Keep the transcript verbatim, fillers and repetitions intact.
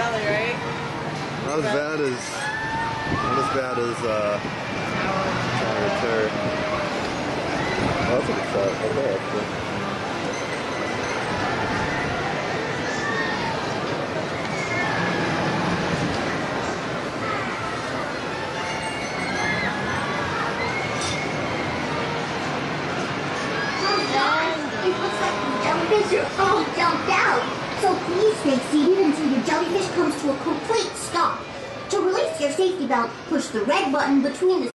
Probably, right? Not as bad as, not as bad as, uh, Tower Turret. Oh, that's a good shot. Okay, actually. It looks like the jellyfish are all jumped out. So please stay seated until your jellyfish comes to a complete stop. To release your safety belt, push the red button between the